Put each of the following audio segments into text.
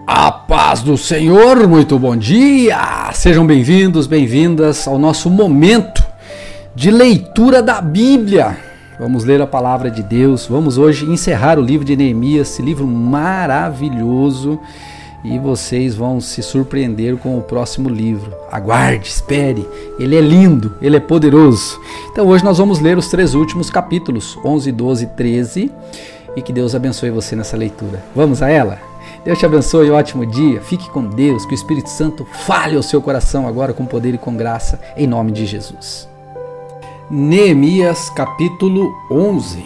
A paz do Senhor, muito bom dia! Sejam bem-vindos, bem-vindas ao nosso momento de leitura da Bíblia. Vamos ler a palavra de Deus, vamos hoje encerrar o livro de Neemias, esse livro maravilhoso, e vocês vão se surpreender com o próximo livro. Aguarde, espere, ele é lindo, ele é poderoso. Então hoje nós vamos ler os 3 últimos capítulos, 11, 12 e 13, e que Deus abençoe você nessa leitura. Vamos a ela? Deus te abençoe, um ótimo dia, fique com Deus, que o Espírito Santo fale ao seu coração agora com poder e com graça, em nome de Jesus. Neemias capítulo 11.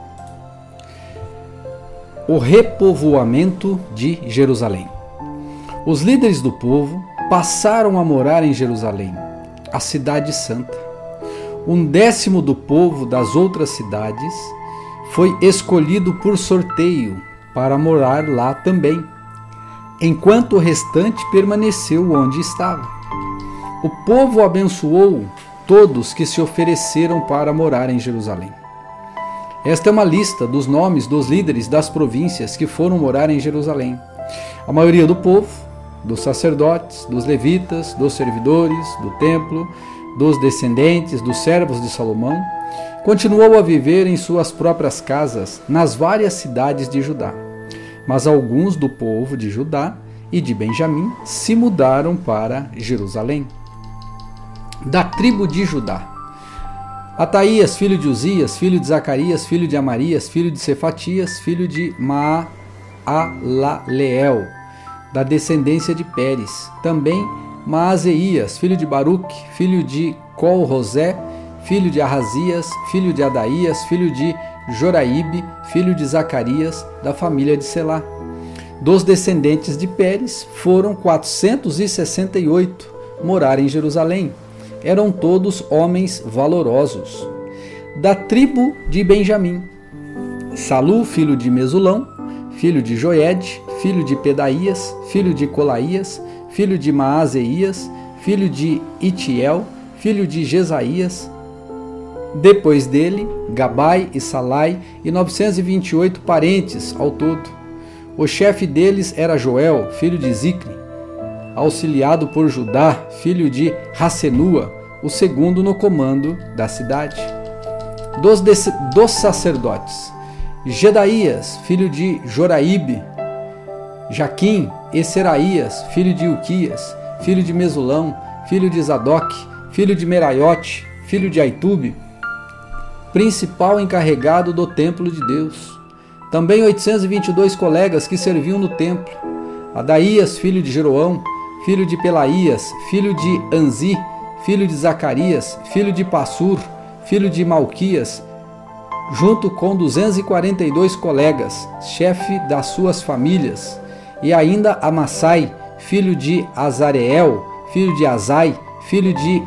O repovoamento de Jerusalém. Os líderes do povo passaram a morar em Jerusalém, a cidade santa. 1/10 do povo das outras cidades foi escolhido por sorteio para morar lá também, enquanto o restante permaneceu onde estava. O povo abençoou todos que se ofereceram para morar em Jerusalém. Esta é uma lista dos nomes dos líderes das províncias que foram morar em Jerusalém. A maioria do povo, dos sacerdotes, dos levitas, dos servidores do templo, dos descendentes dos servos de Salomão, continuou a viver em suas próprias casas nas várias cidades de Judá. Mas alguns do povo de Judá e de Benjamim se mudaram para Jerusalém. Da tribo de Judá: Ataías, filho de Uzias, filho de Zacarias, filho de Amarias, filho de Cefatias, filho de Maalaleel, da descendência de Pérez. Também Maazeias, filho de Baruque, filho de Col-Rosé, filho de Arrazias, filho de Adaías, filho de Joraíbe, filho de Zacarias, da família de Selá. Dos descendentes de Pérez foram 468 morar em Jerusalém. Eram todos homens valorosos. Da tribo de Benjamim: Salu, filho de Mesulão, filho de Joed, filho de Pedaías, filho de Colaías, filho de Maazeias, filho de Itiel, filho de Jesaías. Depois dele, Gabai e Salai e 928 parentes ao todo. O chefe deles era Joel, filho de Zicri, auxiliado por Judá, filho de Rassenua, o segundo no comando da cidade. Dos sacerdotes: Gedaías, filho de Joraíbe, Jaquim e Seraías, filho de Uquias, filho de Mesulão, filho de Zadoc, filho de Meraiote, filho de Aitube, principal encarregado do templo de Deus. Também 822 colegas que serviam no templo: Adaías, filho de Jeroão, filho de Pelaías, filho de Anzi, filho de Zacarias, filho de Passur, filho de Malquias, junto com 242 colegas, chefe das suas famílias, e ainda Amassai, filho de Azareel, filho de Azai, filho de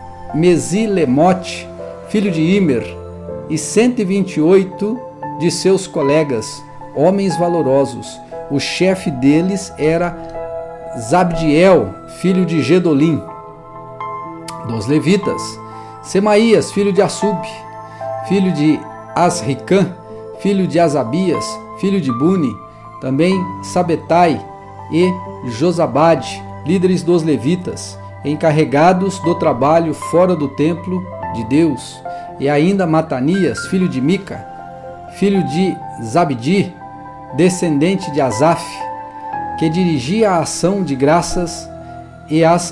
Mesilemote, filho de Imer, e 128 de seus colegas, homens valorosos. O chefe deles era Zabdiel, filho de Gedolim. Dos levitas: Semaías, filho de Assub, filho de Asricã, filho de Asabias, filho de Buni. Também Sabetai e Josabade, líderes dos levitas, encarregados do trabalho fora do templo de Deus. E ainda Matanias, filho de Mica, filho de Zabdi, descendente de Asaf, que dirigia a ação de graças e as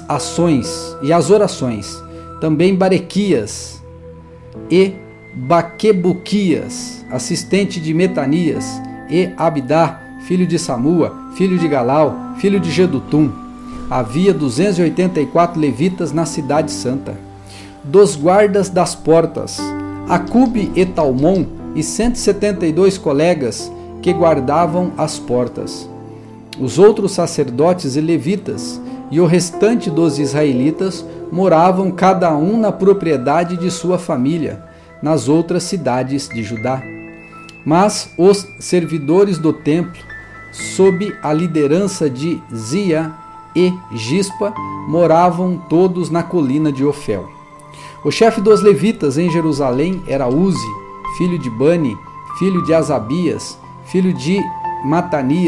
orações. Também Barequias e Baquebuquias, assistente de Metanias, e Abdá, filho de Samua, filho de Galau, filho de Gedutum. Havia 284 levitas na cidade santa. Dos guardas das portas: Acube e Talmon e 172 colegas que guardavam as portas. Os outros sacerdotes e levitas e o restante dos israelitas moravam cada um na propriedade de sua família, nas outras cidades de Judá. Mas os servidores do templo, sob a liderança de Zia e Gispa, moravam todos na colina de Ofel. O chefe dos levitas em Jerusalém era Uzi, filho de Bani, filho de Asabias, filho de Matanias,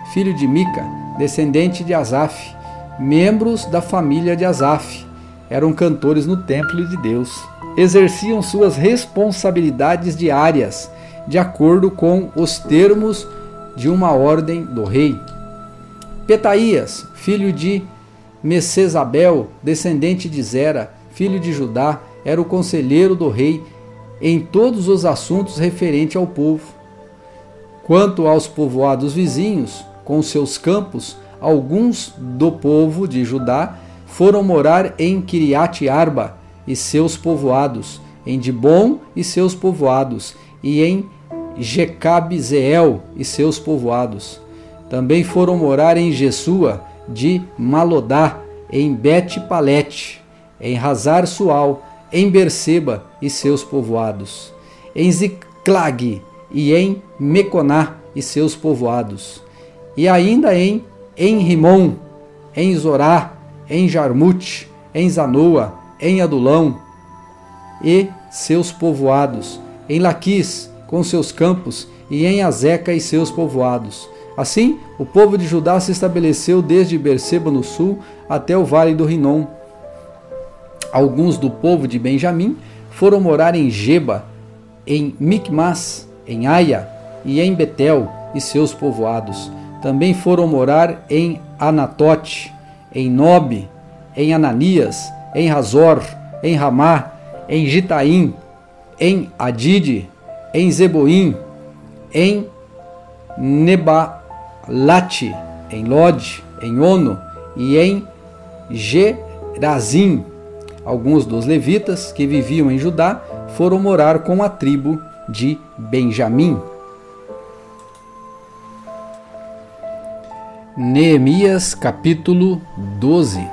filho de Mica, descendente de Asaf, membros da família de Asaf. Eram cantores no templo de Deus. Exerciam suas responsabilidades diárias, de acordo com os termos de uma ordem do rei. Petaías, filho de Messesabel, descendente de Zera, filho de Judá, era o conselheiro do rei em todos os assuntos referentes ao povo. Quanto aos povoados vizinhos, com seus campos, alguns do povo de Judá foram morar em Kiriat Arba e seus povoados, em Dibom e seus povoados, e em Jecabzeel e seus povoados. Também foram morar em Jesua de Malodá, em Bet-Palete, em Hazar Sual, em Berseba e seus povoados, em Ziclag e em Meconá e seus povoados, e ainda em Rimon, em Zorá, em Jarmute, em Zanoa, em Adulão e seus povoados, em Laquis com seus campos, e em Azeca e seus povoados. Assim, o povo de Judá se estabeleceu desde Berseba no sul até o vale do Rinom. Alguns do povo de Benjamim foram morar em Geba, em Micmas, em Aia e em Betel e seus povoados. Também foram morar em Anatote, em Nobe, em Ananias, em Razor, em Ramá, em Gitaim, em Adide, em Zeboim, em Nebalate, em Lode, em Ono e em Gerazim. Alguns dos levitas que viviam em Judá foram morar com a tribo de Benjamim. Neemias capítulo 12.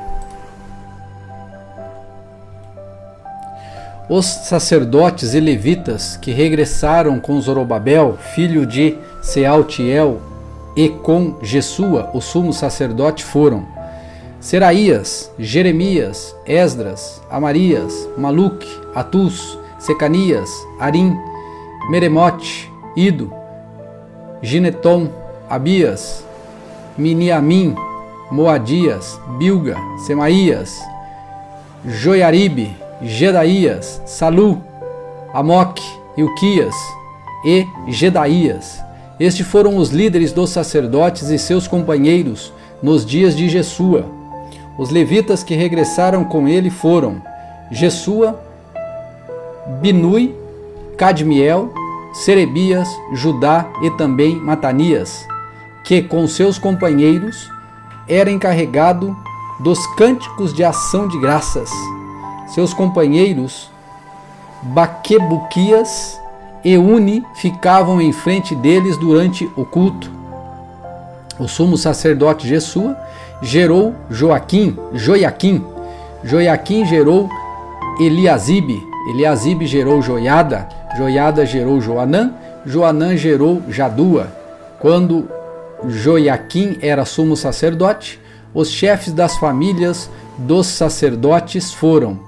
Os sacerdotes e levitas que regressaram com Zorobabel, filho de Sealtiel, e com Jesua, o sumo sacerdote, foram Seraías, Jeremias, Esdras, Amarias, Maluque, Atus, Secanias, Arim, Meremote, Ido, Gineton, Abias, Miniamim, Moadias, Bilga, Semaías, Joiaribe, Jedaías, Salu, Amoque, Ilquias e Jedaías. Estes foram os líderes dos sacerdotes e seus companheiros nos dias de Jesua. Os levitas que regressaram com ele foram Jesua, Binui, Cadmiel, Serebias, Judá e também Matanias, que com seus companheiros era encarregado dos cânticos de ação de graças. Seus companheiros Baquebuquias e Uni ficavam em frente deles durante o culto. O sumo sacerdote Jesua gerou Joiaquim, Joiaquim gerou Eliasibe, Eliasibe gerou Joiada, Joiada gerou Joanã, Joanã gerou Jadua. Quando Joiaquim era sumo sacerdote, os chefes das famílias dos sacerdotes foram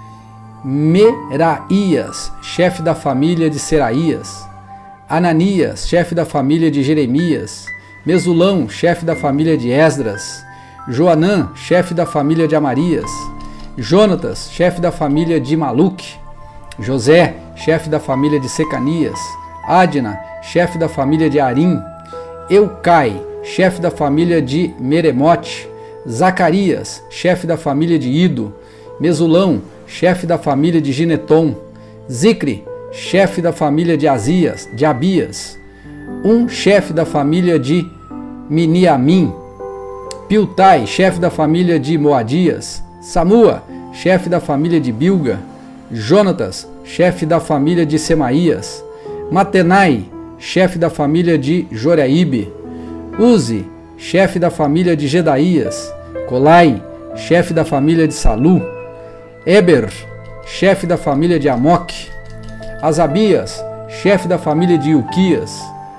Meraías, chefe da família de Seraías, Ananias, chefe da família de Jeremias, Mesulão, chefe da família de Esdras, Joanã, chefe da família de Amarias, Jonatas, chefe da família de Maluque, José, chefe da família de Secanias, Adna, chefe da família de Arim, Eucai, chefe da família de Meremote, Zacarias, chefe da família de Ido, Mesulão, chefe da família de Gineton, Zicre, chefe da família de Abias, chefe da família de Miniamim, Piltai, chefe da família de Moadias, Samua, chefe da família de Bilga, Jonatas, chefe da família de Semaías, Matenai, chefe da família de Joreaíbe, Uzi, chefe da família de Jedaías, Colai, chefe da família de Salu, Eber, chefe da família de Amoque, Asabias, chefe da família de Ilquias,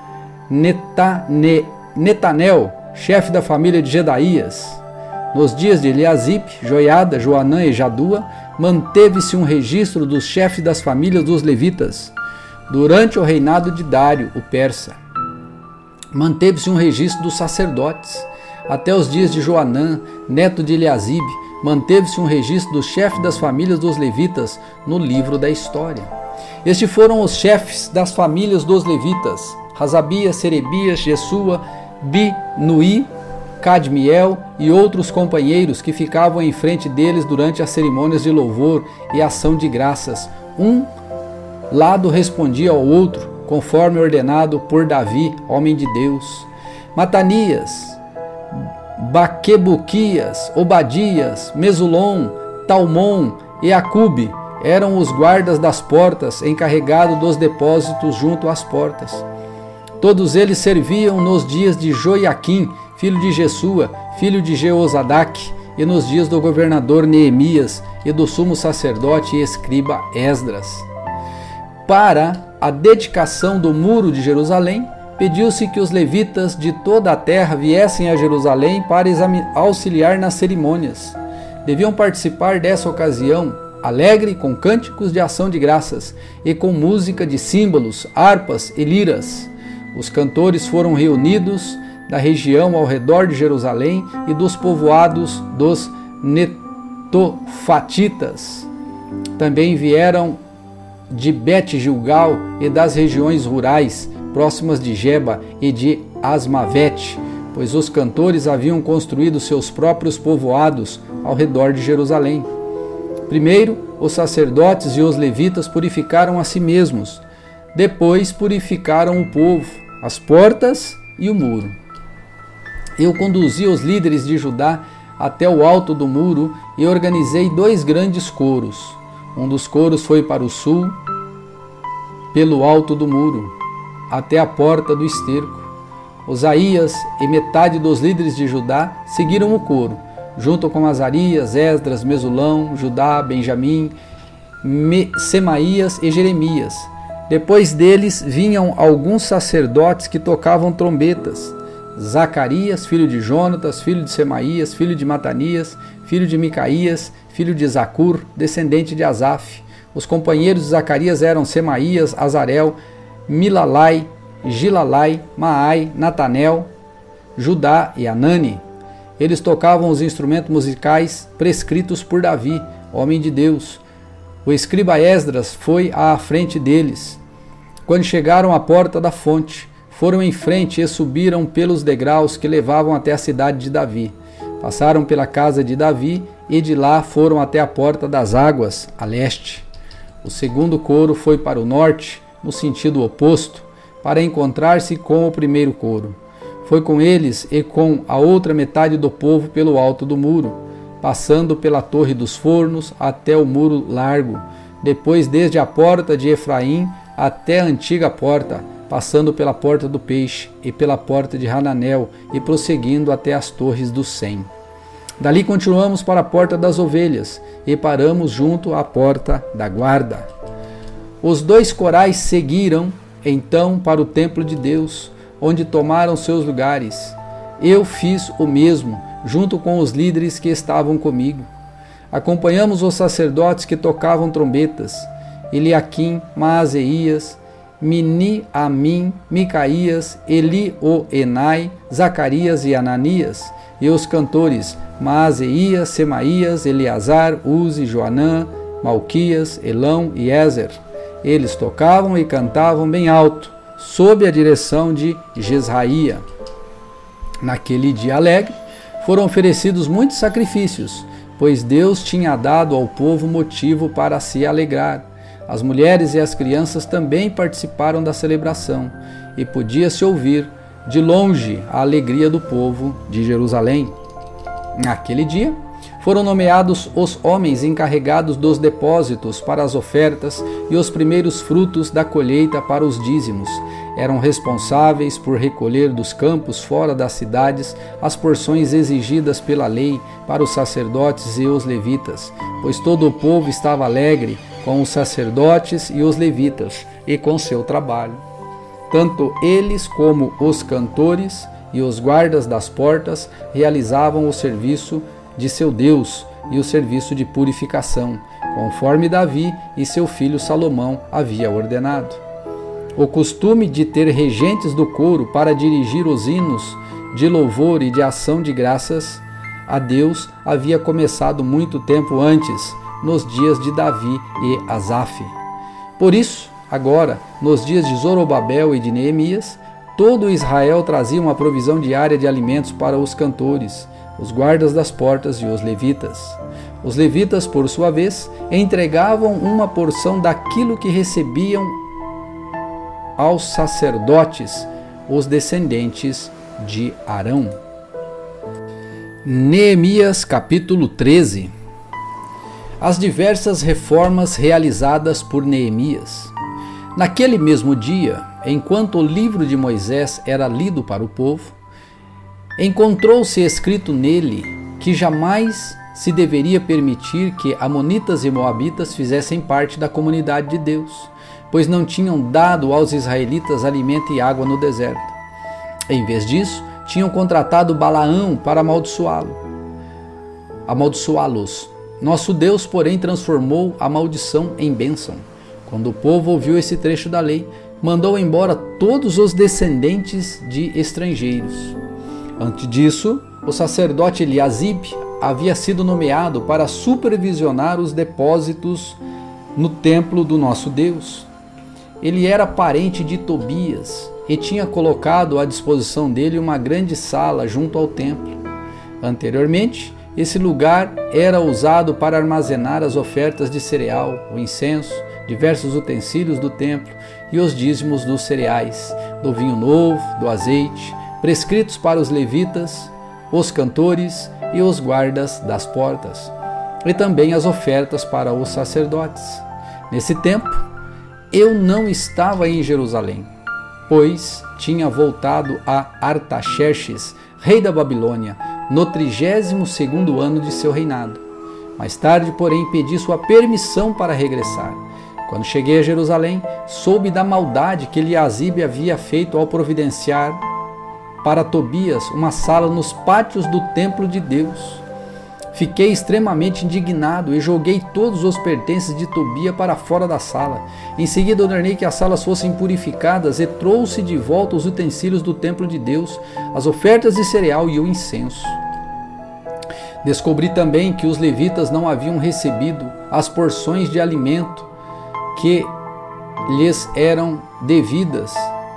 Netanel, chefe da família de Jedaías. Nos dias de Eliasibe, Joiada, Joanã e Jadua, manteve-se um registro dos chefes das famílias dos levitas, durante o reinado de Dário, o persa. Manteve-se um registro dos sacerdotes. Até os dias de Joanã, neto de Eliasibe, manteve-se um registro do chefe das famílias dos levitas no livro da história. Estes foram os chefes das famílias dos levitas: Hasabias, Serebias, Jesua, Binuí, Cadmiel e outros companheiros que ficavam em frente deles durante as cerimônias de louvor e ação de graças. Um lado respondia ao outro, conforme ordenado por Davi, homem de Deus. Matanias, Baquebuquias, Obadias, Mesulom, Talmon e Acube eram os guardas das portas, encarregados dos depósitos junto às portas. Todos eles serviam nos dias de Joiaquim, filho de Jesua, filho de Jeozadaque, e nos dias do governador Neemias e do sumo sacerdote e escriba Esdras. Para a dedicação do muro de Jerusalém, pediu-se que os levitas de toda a terra viessem a Jerusalém para auxiliar nas cerimônias. Deviam participar dessa ocasião alegre com cânticos de ação de graças e com música de símbolos, harpas e liras. Os cantores foram reunidos da região ao redor de Jerusalém e dos povoados dos netofatitas. Também vieram de Bet-Gilgal e das regiões rurais próximas de Geba e de Asmavete, pois os cantores haviam construído seus próprios povoados ao redor de Jerusalém. Primeiro, os sacerdotes e os levitas purificaram a si mesmos. Depois purificaram o povo, as portas e o muro. Eu conduzi os líderes de Judá até o alto do muro e organizei 2 grandes coros. Um dos coros foi para o sul, pelo alto do muro, até a porta do esterco. Osaías e metade dos líderes de Judá seguiram o coro, junto com Azarias, Esdras, Mesulão, Judá, Benjamim, Semaías e Jeremias. Depois deles vinham alguns sacerdotes que tocavam trombetas: Zacarias, filho de Jonatas, filho de Semaías, filho de Matanias, filho de Micaías, filho de Zacur, descendente de Asaf. Os companheiros de Zacarias eram Semaías, Azarel, Milalai, Gilalai, Maai, Natanel, Judá e Anani. Eles tocavam os instrumentos musicais prescritos por Davi, homem de Deus. O escriba Esdras foi à frente deles. Quando chegaram à porta da fonte, foram em frente e subiram pelos degraus que levavam até a cidade de Davi. Passaram pela casa de Davi e de lá foram até a porta das águas, a leste. O segundo coro foi para o norte, no sentido oposto, para encontrar-se com o primeiro coro. Foi com eles e com a outra metade do povo pelo alto do muro, passando pela torre dos fornos até o muro largo, depois desde a porta de Efraim até a antiga porta, passando pela porta do peixe e pela porta de Hananel e prosseguindo até as torres do Sem. Dali continuamos para a porta das ovelhas e paramos junto à porta da guarda. Os 2 corais seguiram então para o templo de Deus, onde tomaram seus lugares. Eu fiz o mesmo, junto com os líderes que estavam comigo. Acompanhamos os sacerdotes que tocavam trombetas: Eliaquim, Maazeias, Mini-Amim, Micaías, Elioenai, Zacarias e Ananias, e os cantores Maazeias, Semaías, Eleazar, Uzi, Joanã, Malquias, Elão e Ezer. Eles tocavam e cantavam bem alto, sob a direção de Jezraía. Naquele dia alegre, foram oferecidos muitos sacrifícios, pois Deus tinha dado ao povo motivo para se alegrar. As mulheres e as crianças também participaram da celebração, e podia-se ouvir de longe a alegria do povo de Jerusalém. Naquele dia, foram nomeados os homens encarregados dos depósitos para as ofertas e os primeiros frutos da colheita para os dízimos. Eram responsáveis por recolher dos campos fora das cidades as porções exigidas pela lei para os sacerdotes e os levitas, pois todo o povo estava alegre com os sacerdotes e os levitas e com seu trabalho. Tanto eles como os cantores e os guardas das portas realizavam o serviço de seu Deus e o serviço de purificação, conforme Davi e seu filho Salomão havia ordenado. O costume de ter regentes do coro para dirigir os hinos de louvor e de ação de graças a Deus havia começado muito tempo antes, nos dias de Davi e Asaf. Por isso, agora, nos dias de Zorobabel e de Neemias, todo Israel trazia uma provisão diária de alimentos para os cantores, os guardas das portas e os levitas. Os levitas, por sua vez, entregavam uma porção daquilo que recebiam aos sacerdotes, os descendentes de Arão. Neemias capítulo 13. As diversas reformas realizadas por Neemias. Naquele mesmo dia, enquanto o livro de Moisés era lido para o povo, encontrou-se escrito nele que jamais se deveria permitir que amonitas e moabitas fizessem parte da comunidade de Deus, pois não tinham dado aos israelitas alimento e água no deserto. Em vez disso, tinham contratado Balaão para amaldiçoá-los. Nosso Deus, porém, transformou a maldição em bênção. Quando o povo ouviu esse trecho da lei, mandou embora todos os descendentes de estrangeiros. Antes disso, o sacerdote Eliasib havia sido nomeado para supervisionar os depósitos no templo do nosso Deus. Ele era parente de Tobias e tinha colocado à disposição dele uma grande sala junto ao templo. Anteriormente, esse lugar era usado para armazenar as ofertas de cereal, o incenso, diversos utensílios do templo e os dízimos dos cereais, do vinho novo, do azeite, prescritos para os levitas, os cantores e os guardas das portas, e também as ofertas para os sacerdotes. Nesse tempo, eu não estava em Jerusalém, pois tinha voltado a Artaxerxes, rei da Babilônia, no 32º ano de seu reinado. Mais tarde, porém, pedi sua permissão para regressar. Quando cheguei a Jerusalém, soube da maldade que Eliasib havia feito ao providenciar para Tobias uma sala nos pátios do templo de Deus. Fiquei extremamente indignado e joguei todos os pertences de Tobias para fora da sala. Em seguida ordenei que as salas fossem purificadas e trouxe de volta os utensílios do templo de Deus, as ofertas de cereal e o incenso. Descobri também que os levitas não haviam recebido as porções de alimento que lhes eram devidas,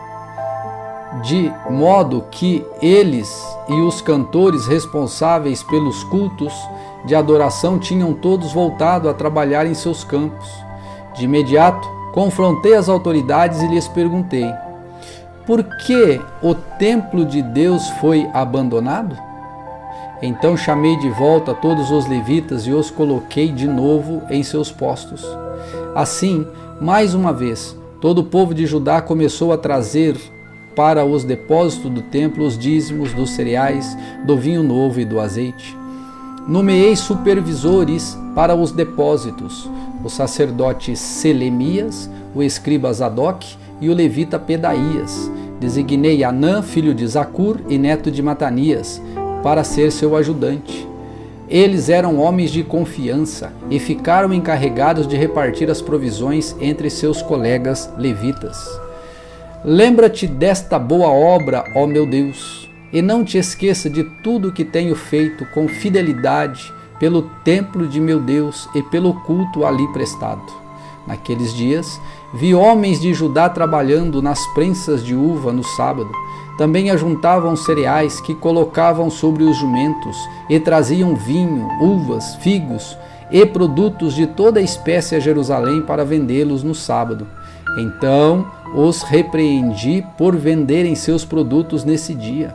de modo que eles e os cantores responsáveis pelos cultos de adoração tinham todos voltado a trabalhar em seus campos. De imediato, confrontei as autoridades e lhes perguntei: por que o templo de Deus foi abandonado? Então chamei de volta todos os levitas e os coloquei de novo em seus postos. Assim, mais uma vez, todo o povo de Judá começou a trazer para os depósitos do templo os dízimos dos cereais, do vinho novo e do azeite. Nomeei supervisores para os depósitos, o sacerdote Selemias, o escriba Zadok e o levita Pedaías. Designei Anã, filho de Zacur e neto de Matanias, para ser seu ajudante. Eles eram homens de confiança e ficaram encarregados de repartir as provisões entre seus colegas levitas. Lembra-te desta boa obra, ó meu Deus, e não te esqueça de tudo que tenho feito com fidelidade pelo templo de meu Deus e pelo culto ali prestado. Naqueles dias, vi homens de Judá trabalhando nas prensas de uva no sábado. Também ajuntavam cereais que colocavam sobre os jumentos e traziam vinho, uvas, figos e produtos de toda espécie a Jerusalém para vendê-los no sábado. Então os repreendi por venderem seus produtos nesse dia.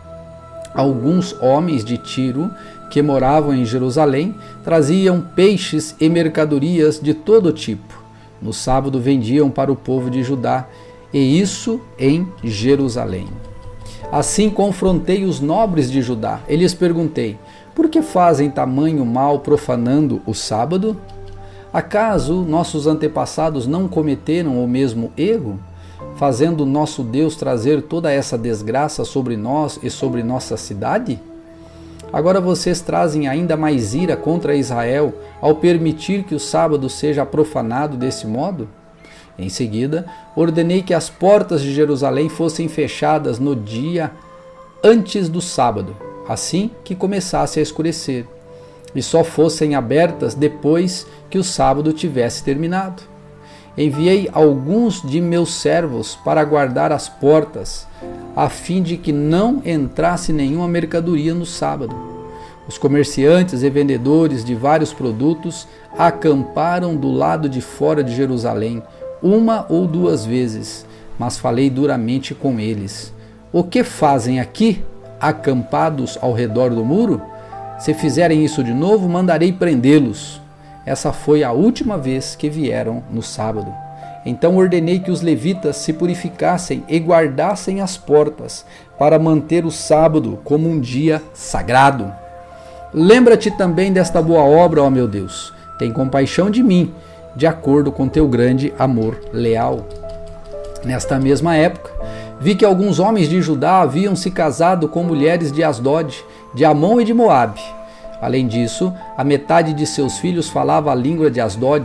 Alguns homens de Tiro, que moravam em Jerusalém, traziam peixes e mercadorias de todo tipo. No sábado vendiam para o povo de Judá, e isso em Jerusalém. Assim confrontei os nobres de Judá e lhes perguntei: por que fazem tamanho mal profanando o sábado? Acaso nossos antepassados não cometeram o mesmo erro, fazendo nosso Deus trazer toda essa desgraça sobre nós e sobre nossa cidade? Agora vocês trazem ainda mais ira contra Israel ao permitir que o sábado seja profanado desse modo? Em seguida, ordenei que as portas de Jerusalém fossem fechadas no dia antes do sábado, assim que começasse a escurecer, e só fossem abertas depois que o sábado tivesse terminado. Enviei alguns de meus servos para guardar as portas, a fim de que não entrasse nenhuma mercadoria no sábado. Os comerciantes e vendedores de vários produtos acamparam do lado de fora de Jerusalém, uma ou duas vezes, mas falei duramente com eles. O que fazem aqui, acampados ao redor do muro? Se fizerem isso de novo, mandarei prendê-los. Essa foi a última vez que vieram no sábado. Então ordenei que os levitas se purificassem e guardassem as portas, para manter o sábado como um dia sagrado. Lembra-te também desta boa obra, ó meu Deus. Tem compaixão de mim, de acordo com teu grande amor leal. Nesta mesma época, vi que alguns homens de Judá haviam se casado com mulheres de Asdod, de Amon e de Moabe. Além disso, a metade de seus filhos falava a língua de Asdod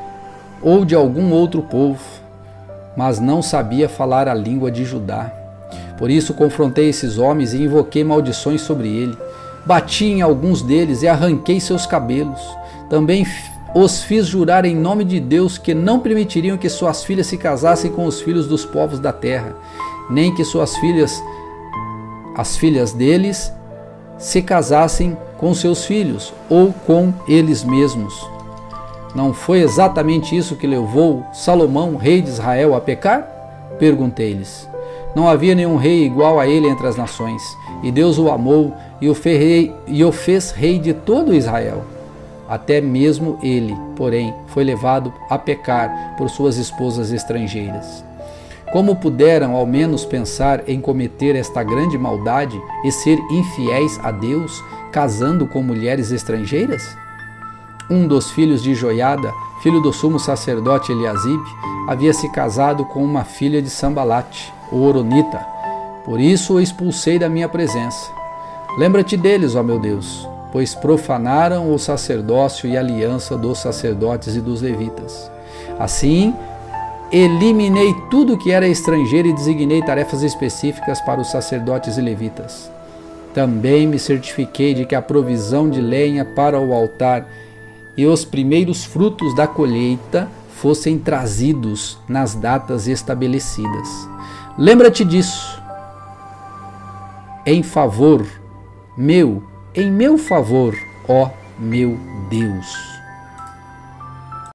ou de algum outro povo, mas não sabia falar a língua de Judá. Por isso confrontei esses homens e invoquei maldições sobre ele. Bati em alguns deles e arranquei seus cabelos. Também os fiz jurar em nome de Deus que não permitiriam que suas filhas se casassem com os filhos dos povos da terra, nem que suas filhas, as filhas deles, se casassem com seus filhos ou com eles mesmos. Não foi exatamente isso que levou Salomão, rei de Israel, a pecar? Perguntei-lhes. Não havia nenhum rei igual a ele entre as nações, e Deus o amou e o fez rei de todo Israel. Até mesmo ele, porém, foi levado a pecar por suas esposas estrangeiras. Como puderam ao menos pensar em cometer esta grande maldade e ser infiéis a Deus, casando com mulheres estrangeiras? Um dos filhos de Joiada, filho do sumo sacerdote Eliasibe, havia se casado com uma filha de Sambalate, o Horonita. Por isso o expulsei da minha presença. Lembra-te deles, ó meu Deus, pois profanaram o sacerdócio e a aliança dos sacerdotes e dos levitas. Assim, eliminei tudo que era estrangeiro e designei tarefas específicas para os sacerdotes e levitas. Também me certifiquei de que a provisão de lenha para o altar e os primeiros frutos da colheita fossem trazidos nas datas estabelecidas. Lembra-te disso. Em meu favor, ó meu Deus.